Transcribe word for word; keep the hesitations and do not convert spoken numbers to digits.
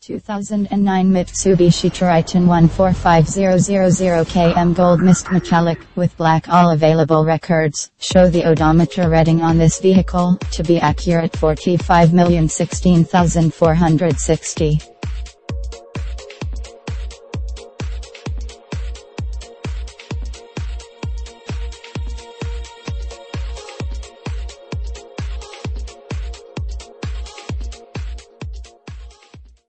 two thousand nine Mitsubishi Triton one four five zero zero zero K M Gold Mist Metallic, with black. All available records show the odometer reading on this vehicle to be accurate forty-five million sixteen thousand four hundred sixty.